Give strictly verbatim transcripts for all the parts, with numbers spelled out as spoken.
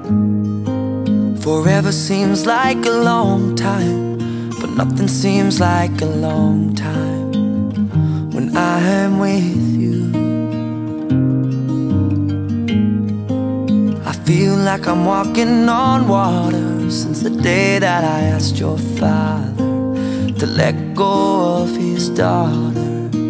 Forever seems like a long time, but nothing seems like a long time when I am with you. I feel like I'm walking on water since the day that I asked your father to let go of his daughter.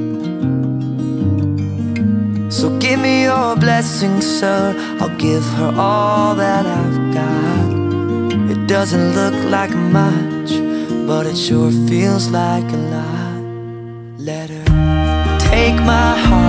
So give me your blessing, sir, I'll give her all that I've got. It doesn't look like much, but it sure feels like a lot. Let her take my heart,